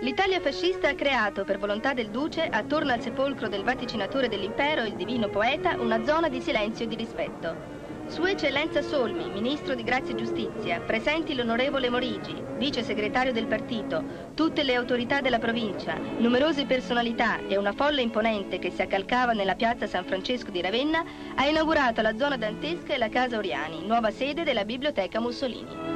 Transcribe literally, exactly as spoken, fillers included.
L'Italia fascista ha creato, per volontà del Duce, attorno al sepolcro del vaticinatore dell'impero, il divino poeta, una zona di silenzio e di rispetto. Sua Eccellenza Solmi, Ministro di Grazia e Giustizia, presenti l'Onorevole Morigi, Vice Segretario del Partito, tutte le autorità della provincia, numerose personalità e una folla imponente che si accalcava nella piazza San Francesco di Ravenna, ha inaugurato la zona dantesca e la Casa Oriani, nuova sede della Biblioteca Mussolini.